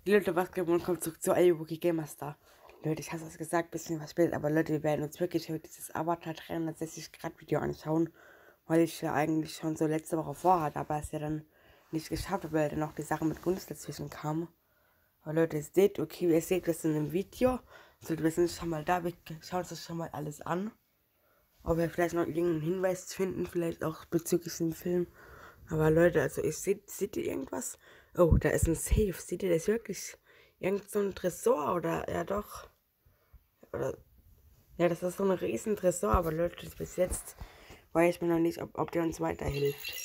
Leute, was geht und kommt zurück zu Ayubuki Gamerstar. Leute, ich habe es gesagt, bisschen verspätet, aber Leute, wir werden uns wirklich heute dieses Avatar 360 Grad Video anschauen, weil ich ja eigentlich schon so letzte Woche vorhatte, aber es ja dann nicht geschafft habe, weil dann noch die Sache mit Gunst dazwischen kam. Aber Leute, ihr seht, okay, ihr seht das in einem Video, also wir sind schon mal da, wir schauen uns das schon mal alles an. Ob wir vielleicht noch irgendeinen Hinweis finden, vielleicht auch bezüglich dem Film. Aber Leute, also seht ihr irgendwas? Oh, da ist ein Safe. Seht ihr das wirklich? Irgend so ein Tresor oder, ja doch. Oder, ja, das ist so ein riesen Tresor, aber Leute, bis jetzt weiß ich mir noch nicht, ob der uns weiterhilft.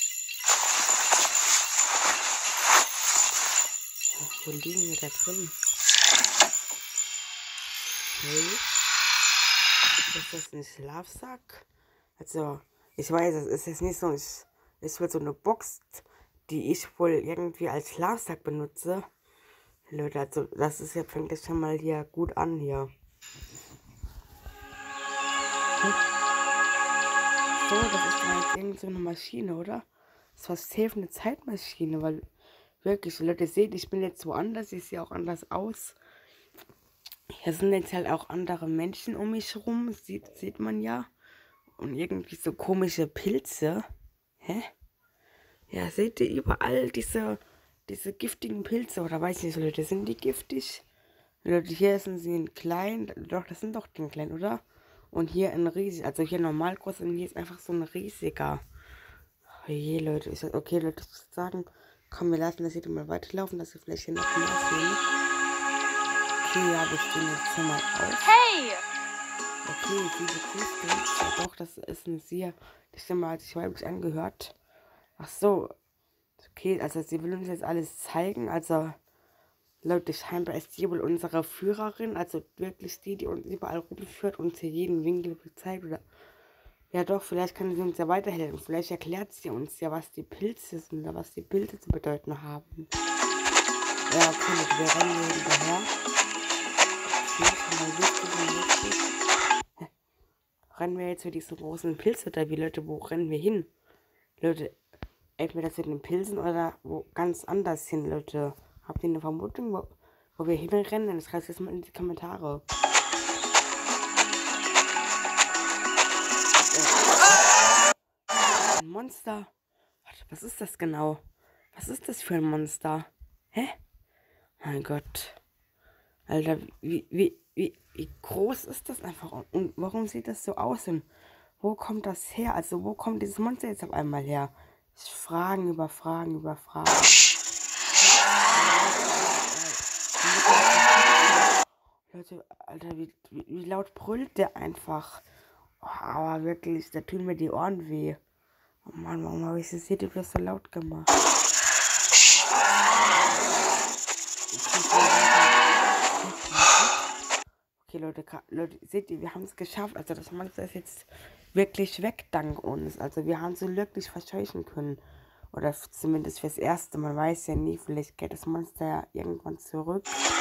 Wo liegen wir da drin? Okay. Ist das ein Schlafsack? Also, ich weiß, es ist jetzt nicht so, es wird so eine Box, die ich wohl irgendwie als Schlafsack benutze. Leute, also das ist ja, fängt jetzt schon mal hier gut an hier. So, das ist ja jetzt irgend so eine Maschine, oder? Das war safe eine Zeitmaschine, weil wirklich, Leute, seht, ich bin jetzt woanders, ich sehe auch anders aus. Hier sind jetzt halt auch andere Menschen um mich rum, sieht man ja. Und irgendwie so komische Pilze. Hä? Ja, seht ihr überall diese giftigen Pilze, oder weiß ich nicht, Leute, sind die giftig? Leute, hier sind sie in klein, doch, das sind doch die kleinen, oder? Und hier ein riesig, also hier normal groß und hier ist einfach so ein riesiger. Oh je, Leute, ich sag, okay, Leute, ich würde sagen, komm, wir lassen das hier mal weiterlaufen, dass wir vielleicht hier noch mehr sehen. Okay, ja, wir stehen jetzt hier mal auf. Hey! Okay, sie begrüßt uns. Ja doch, das ist eine sehr, die Stimme hat sich weiblich angehört. Ach so. Okay, also sie will uns jetzt alles zeigen. Also, Leute, scheinbar ist sie wohl unsere Führerin. Also wirklich die uns überall rumführt und hier jeden Winkel zeigt. Oder ja doch, vielleicht kann sie uns ja weiterhelfen. Vielleicht erklärt sie uns ja, was die Pilze sind oder was die Pilze zu bedeuten haben. Ja, okay, Leute, wir rennen hier hinterher. Okay, schon mal wichtig. Rennen wir jetzt für diesen großen Pilz oder wie, Leute, wo rennen wir hin? Leute, entweder zu den Pilzen oder wo ganz anders hin, Leute. Habt ihr eine Vermutung, wo wir hinrennen? Dann schreibt es mal in die Kommentare. Ein Monster. Warte, was ist das genau? Was ist das für ein Monster? Hä? Mein Gott. Alter, wie groß ist das einfach? Und warum sieht das so aus? Und wo kommt das her? Also, wo kommt dieses Monster jetzt auf einmal her? Fragen über Fragen über Fragen. Leute, Alter, wie laut brüllt der einfach? Oh, aber wirklich, da tun mir die Ohren weh. Oh Mann, warum habe ich das Video bloß so laut gemacht? Okay, Leute, seht ihr, wir haben es geschafft. Also das Monster ist jetzt wirklich weg dank uns. Also wir haben sie wirklich verscheuchen können. Oder zumindest fürs Erste. Man weiß ja nie, vielleicht geht das Monster ja irgendwann zurück.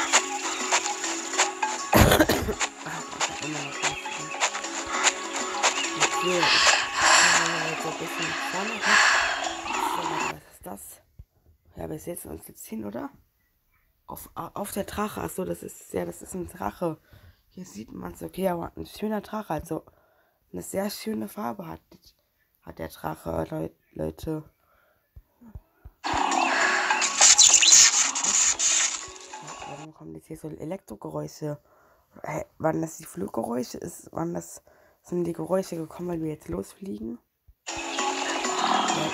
Okay, ich so ein bisschen vorne. So, was ist das? Ja, wir setzen uns jetzt hin, oder? Auf der Drache. Achso, das ist ein Drache. Hier sieht man es, okay, aber ein schöner Drache. Also eine sehr schöne Farbe hat der Drache, Leute. Warum kommen jetzt hier so Elektrogeräusche? Waren das die Fluggeräusche? Sind die Geräusche gekommen, weil wir jetzt losfliegen? Ja,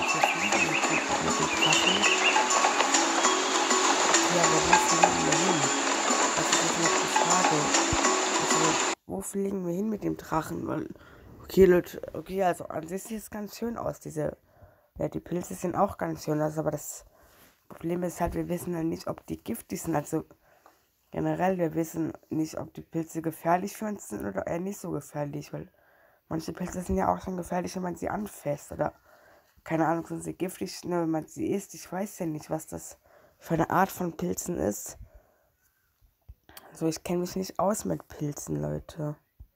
aber wo fliegen wir hin? Das ist jetzt noch die Frage. Also, wo fliegen wir hin mit dem Drachen? Weil, okay, Leute, okay, also an sich sieht es ganz schön aus. Ja, die Pilze sehen auch ganz schön aus, aber das Problem ist halt, wir wissen halt nicht, ob die giftig sind. Also generell, wir wissen nicht, ob die Pilze gefährlich für uns sind oder eher nicht so gefährlich, weil manche Pilze sind ja auch schon gefährlich, wenn man sie anfasst. Oder, keine Ahnung, sind sie giftig, ne, wenn man sie isst. Ich weiß ja nicht, was das für eine Art von Pilzen ist. Also ich kenne mich nicht aus mit Pilzen, Leute.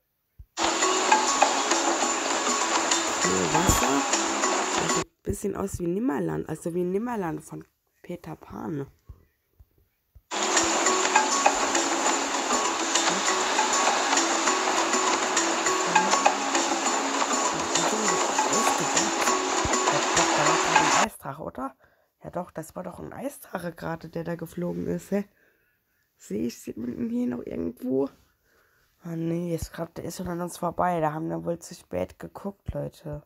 Okay, Wasser. Das sieht ein bisschen aus wie Nimmerland. Also wie Nimmerland von Peter Pan. Eisdrache, oder? Ja doch, das war doch ein Eisdrache gerade, der da geflogen ist, hä? Sieht man ihn hier noch irgendwo? Ah nee, jetzt gerade, der ist schon an uns vorbei. Da haben wir wohl zu spät geguckt, Leute.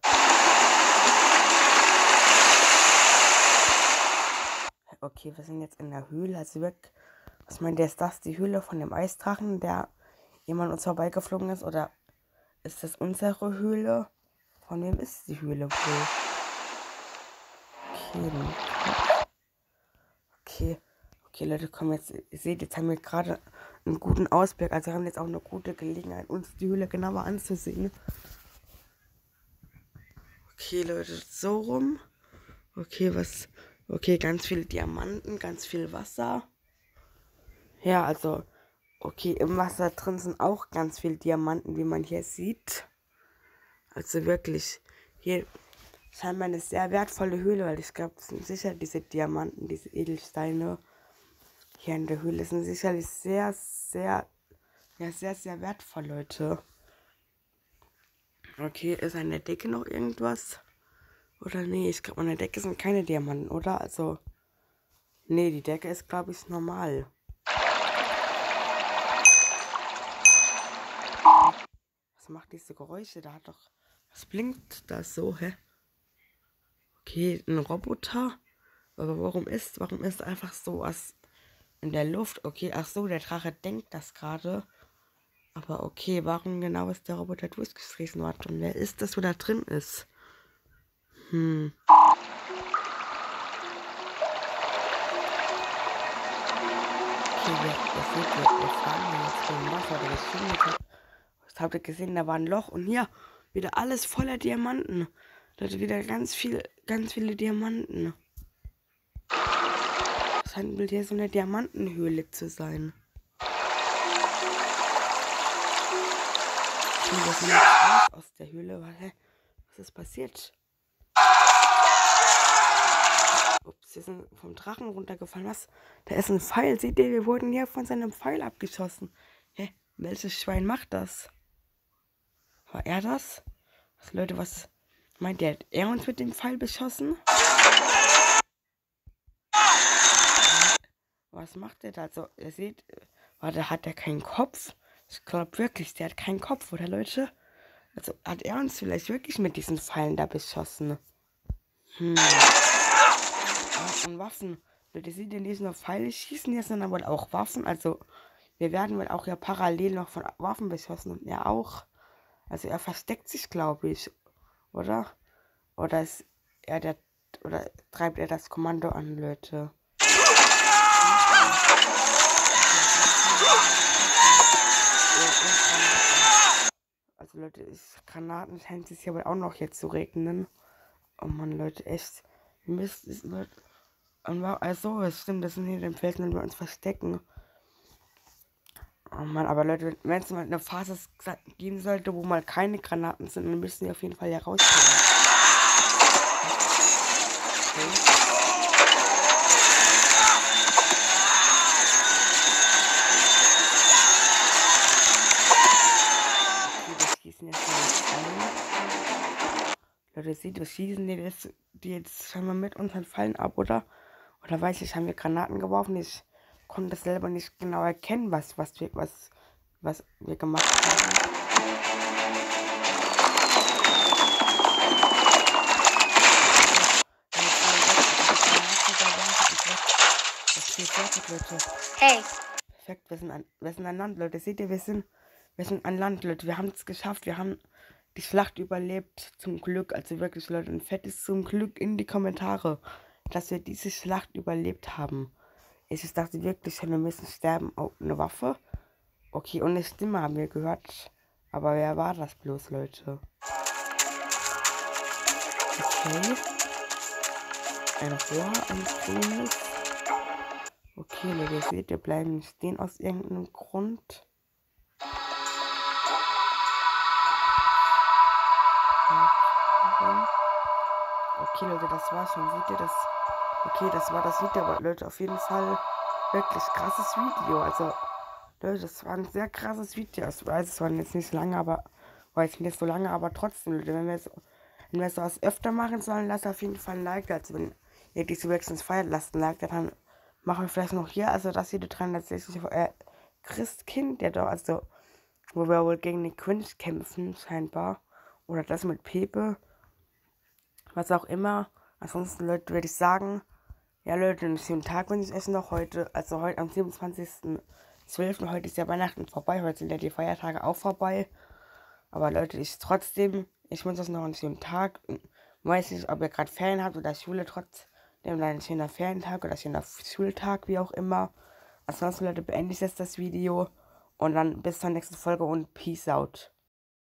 Okay, wir sind jetzt in der Höhle. Also wirklich, was meint ihr, ist das die Höhle von dem Eisdrachen, der jemand uns vorbeigeflogen ist? Oder ist das unsere Höhle? Von wem ist die Höhle wohl? Okay, Leute, komm jetzt. Ihr seht, jetzt haben wir gerade einen guten Ausblick. Also haben jetzt auch eine gute Gelegenheit, uns die Höhle genauer anzusehen. Okay, Leute, so rum. Okay, okay, ganz viele Diamanten, ganz viel Wasser. Ja, also, okay, im Wasser drin sind auch ganz viele Diamanten, wie man hier sieht. Also wirklich, hier scheinbar eine sehr wertvolle Höhle, weil ich glaube, das sind sicher diese Diamanten, diese Edelsteine hier in der Höhle sind sicherlich sehr, sehr wertvoll, Leute. Okay, ist an der Decke noch irgendwas? Oder nee, ich glaube, an der Decke sind keine Diamanten, oder? Also, nee, die Decke ist, glaube ich, normal. Was macht diese Geräusche? Da hat doch... Was blinkt das so, hä? Okay, ein Roboter? Aber warum ist einfach so was in der Luft? Okay, ach so, der Drache denkt das gerade. Aber okay, warum genau ist der Roboter durchgestrichen worden? Und wer ist das, wo da drin ist? Okay, ihr seht, wir fahren jetzt im Wasser. Das habt ihr gesehen, da war ein Loch und hier wieder alles voller Diamanten. Leute, wieder ganz viele Diamanten. Das scheint hier so eine Diamantenhöhle zu sein. Okay, wir sind jetzt raus aus der Höhle. Was ist passiert? Ups, wir sind vom Drachen runtergefallen. Was? Da ist ein Pfeil. Seht ihr, wir wurden hier von seinem Pfeil abgeschossen. Hä? Welches Schwein macht das? War er das? Leute, was meint ihr? Hat er uns mit dem Pfeil beschossen? Was macht der da? Also, ihr seht, hat er keinen Kopf? Ich glaube wirklich, der hat keinen Kopf, oder Leute? Also, hat er uns vielleicht wirklich mit diesen Pfeilen da beschossen? Und Waffen. Leute, seht ihr, nicht nur Pfeile schießen jetzt, sondern wohl auch Waffen. Also, wir werden wohl auch ja parallel noch von Waffen beschossen und er auch. Also, er versteckt sich, glaube ich. Oder? Oder ist er der. Oder treibt er das Kommando an, Leute? Also Leute, Granaten scheint es hier aber auch noch jetzt zu regnen. Oh Mann, Leute, echt. Mist, ist Leute. Also, es stimmt, das sind hier den Felsen, wenn wir uns verstecken. Oh Mann, aber Leute, wenn es mal eine Phase geben sollte, wo mal keine Granaten sind, dann müssen wir auf jeden Fall hier rauskommen. Okay. Leute, seht ihr, schießen die jetzt scheinbar mit unseren Fallen ab, oder? Oder weiß ich, haben wir Granaten geworfen? Ich konnte das selber nicht genau erkennen, was wir gemacht haben. Hey! Perfekt, wir sind an Land, Leute. Seht ihr, wir sind an Land, Leute. Wir haben es geschafft. Wir haben die Schlacht überlebt, zum Glück. Also wirklich, Leute, ein fettes zum Glück in die Kommentare, dass wir diese Schlacht überlebt haben. Ich dachte wirklich schon, wir müssen sterben. Oh, eine Waffe? Okay, und eine Stimme haben wir gehört. Aber wer war das bloß, Leute? Okay. Ein Rohr, ein grünes. Okay, Leute, ihr seht, wir bleiben stehen aus irgendeinem Grund. Okay, Leute, das war's schon. Seht ihr das? Okay, das war das Video, aber Leute, auf jeden Fall wirklich krasses Video. Also, Leute, das war ein sehr krasses Video. Ich weiß, es war jetzt nicht lange, aber war jetzt nicht so lange, aber trotzdem, Leute, wenn wir sowas öfter machen sollen, lasst auf jeden Fall ein Like. Also, wenn ihr die wenigstens feiern lassen, lag, dann machen wir vielleicht noch hier, also das Video 360 Christkind, der doch, also, wo wir wohl gegen den Grinch kämpfen, scheinbar. Oder das mit Pepe, was auch immer. Ansonsten, Leute, würde ich sagen, ja, Leute, einen schönen Tag wünsche ich euch noch heute, also heute am 27.12. Heute ist ja Weihnachten vorbei, heute sind ja die Feiertage auch vorbei. Aber Leute, ich wünsche euch noch einen schönen Tag. Ich weiß nicht, ob ihr gerade Ferien habt oder Schule, trotzdem ein schöner Ferientag oder schöner Schultag, wie auch immer. Ansonsten, Leute, beende ich jetzt das Video und dann bis zur nächsten Folge und Peace out.